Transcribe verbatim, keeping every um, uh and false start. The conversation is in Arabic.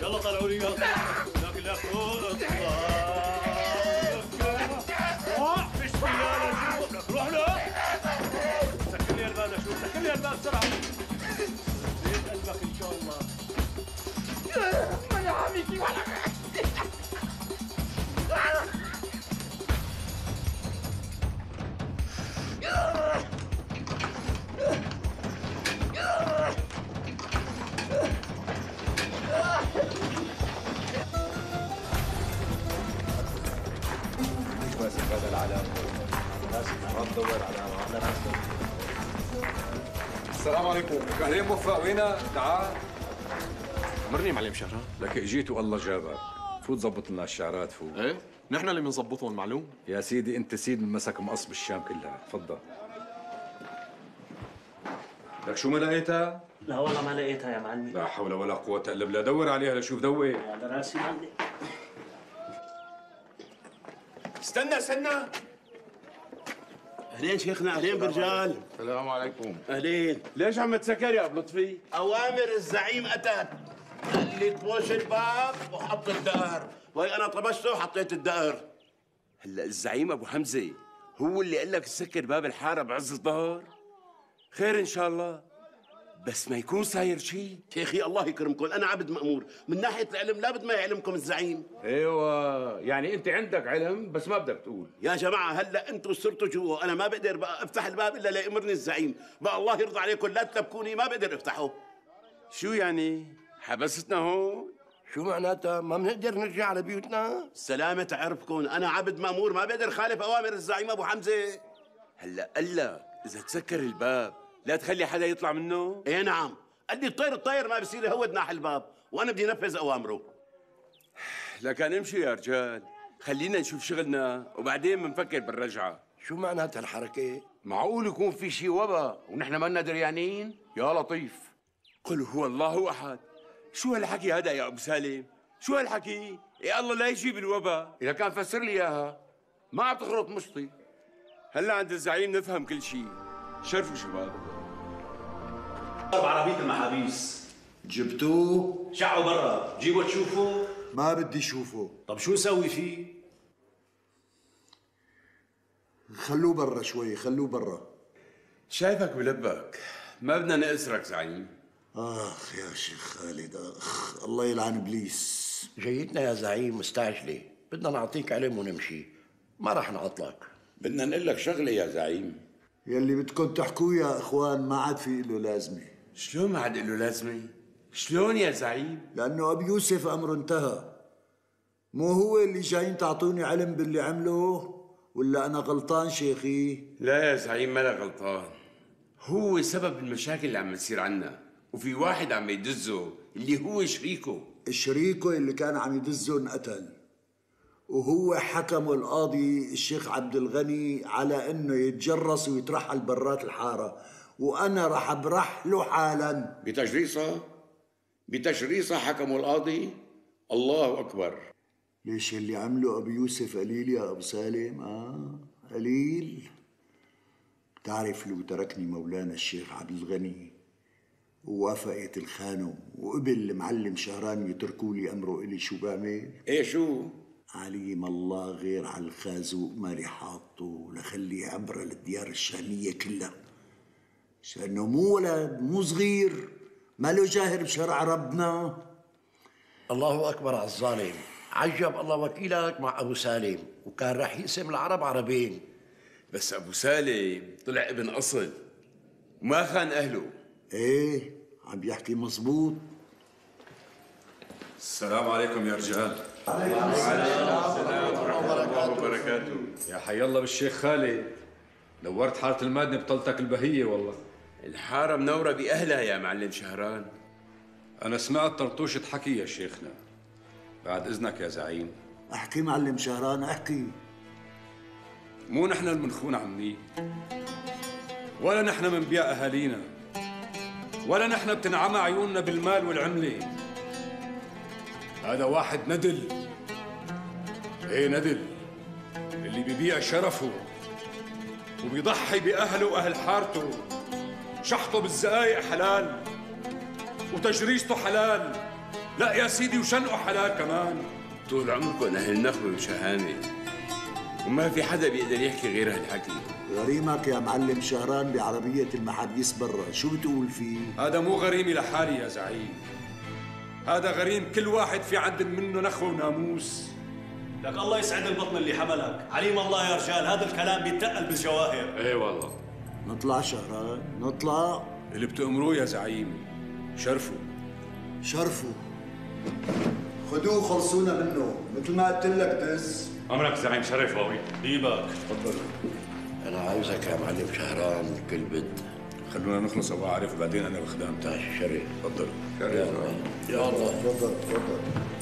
يلا طلعوا لي اياها. لك لك روح فيش فيها لك روح له. سكر لي الباب لشوف، سكر لي الباب بسرعه. زيد قلبك ان شاء الله. ما يا عميكي ولا ماسك هذا العلم، لازم ما تدور على على راسك. السلام عليكم، كهرين موفق وينك؟ تعال. مرني معلم شهران. لك اجيت والله جابك. فوت ظبط لنا الشعرات فوت. ايه؟ نحن اللي بنظبطهم معلوم. يا سيدي انت سيد من مسك مقص بالشام كلها، تفضل. لك شو ما لقيتها؟ لا والله ما لقيتها يا معلمي. لا حول ولا قوة الا بالله، دور عليها لشوف دوي. على راسي معلم. استنى استنى. اهلين شيخنا، اهلين برجال. السلام عليكم. اهلين. ليش عم تسكر يا ابو لطفي؟ اوامر الزعيم اتت. قال لي تبوش الباب وحط الدقر، وهي انا طبشته وحطيت الدقر. هلا الزعيم ابو حمزه هو اللي قال لك تسكر باب الحاره بعز الظهر؟ خير ان شاء الله، بس ما يكون صاير شيء. شيخي الله يكرمكم، انا عبد مأمور، من ناحيه العلم لابد ما يعلمكم الزعيم. ايوه، يعني انت عندك علم بس ما بدك تقول. يا جماعه هلا انتم صرتوا جوا، انا ما بقدر بقى افتح الباب الا ليامرني الزعيم، بقى الله يرضى عليكم لا تلبكوني، ما بقدر افتحه. شو يعني؟ حبستنا هون؟ شو معناتها؟ ما بنقدر نرجع على بيوتنا؟ سلامة عرفكم، أنا عبد مأمور ما بقدر خالف أوامر الزعيم أبو حمزة. هلا قال لك إذا تسكر الباب لا تخلي حدا يطلع منه؟ إيه نعم، قال لي الطير الطير ما بصير يهود ناحي الباب، وأنا بدي نفذ أوامره. لكن امشي يا رجال، خلينا نشوف شغلنا وبعدين بنفكر بالرجعة. شو معناتها الحركة؟ معقول يكون في شيء وبا ونحن مالنا دريانين؟ يا لطيف. قل هو الله أحد. شو هالحكي هذا يا أبو سالم؟ شو هالحكي؟ يا الله لا يجيب الوبا. إذا كان فسر لي إياها ما عم تخرط مشطي. هلا عند الزعيم نفهم كل شيء. شرفوا شباب. بعربية المحابيس جبتوه؟ شعوا برا، جيبوا تشوفوا. ما بدي شوفه. طب شو نسوي فيه؟ خلوه برا شوي، خلوه برا. شايفك بلبك، ما بدنا نأسرك زعيم. آخ يا شيخ خالد، آخ الله يلعن إبليس. جيتنا يا زعيم مستعجلة، بدنا نعطيك علم ونمشي، ما رح نعطلك. بدنا نقول لك شغلة يا زعيم. يلي بدكم تحكوه يا إخوان ما عاد في له لازمة. شلون ما عاد له لازمة؟ شلون يا زعيم؟ لأنه أبي يوسف أمره انتهى. مو هو اللي جايين تعطوني علم باللي عمله؟ ولا أنا غلطان شيخي؟ لا يا زعيم ما أنا غلطان، هو سبب المشاكل اللي عم تصير عنا، وفي واحد عم يدزه اللي هو شريكه. شريكه اللي كان عم يدزه انقتل، وهو حكمه القاضي الشيخ عبد الغني على انه يتجرس ويترحل برات الحاره، وانا رح ابرح له حالا. بتجريصة؟ بتجريصة حكموا القاضي؟ الله أكبر. ليش اللي عمله أبو يوسف قليل يا أبو سالم؟ آه قليل. بتعرف لو تركني مولانا الشيخ عبد الغني ووافقت الخانم وقبل المعلم شهران يتركوا لي أمره إلي، شو بعمل؟ إيه شو؟ عليم الله غير على الخازوق مالي حاطه لخليه عبرة للديار الشامية كلها، لأنه مو ولد مو صغير، ما له جاهر بشرع ربنا. الله أكبر على الظالم، عجب الله وكيلك مع أبو سالم، وكان رح يقسم العرب عربين. بس أبو سالم طلع ابن أصل وما خان أهله. ايه عم يحكي مزبوط. السلام عليكم يا رجال. عليكم السلام ورحمة الله وبركاته. يا حي الله بالشيخ خالد، نورت حارة المادنة بطلتك البهية والله. الحارة منورة بأهلها يا معلم شهران. أنا سمعت طرطوشة حكي يا شيخنا، بعد إذنك يا زعيم. احكي معلم شهران احكي. مو نحن اللي منخون عمي، ولا نحن منبيع أهالينا، ولا نحن بتنعمى عيوننا بالمال والعملة. هذا واحد ندل، ايه ندل اللي بيبيع شرفه وبيضحي بأهله وأهل حارته. شحطه بالزقايق حلال وتجريسته حلال لا يا سيدي وشنقه حلال كمان. طول عمركم أهل نخبة وشهامة، وما في حدا بيقدر يحكي غير هالحكي. غريمك يا معلم شهران بعربية المحابيس برا، شو بتقول فيه؟ هذا مو غريمي لحالي يا زعيم، هذا غريم كل واحد في عند منه نخوة وناموس. لك الله يسعد البطن اللي حملك، عليم الله يا رجال، هذا الكلام بيتقل بالجواهر. ايه والله. نطلع شهران، نطلع. اللي بتأمروه يا زعيم، شرفوا. شرفوا. خدوه خلصونا منه، مثل ما قلت لك دز. أمرك زعيم شرف قوي. ديبك. تفضل. انا عاوزك يا معلم شهران كل بد. خلونا نخلص ابو عارف وبعدين انا بخدام تاني. شرف. تفضل. يلا يلا تفضل تفضل.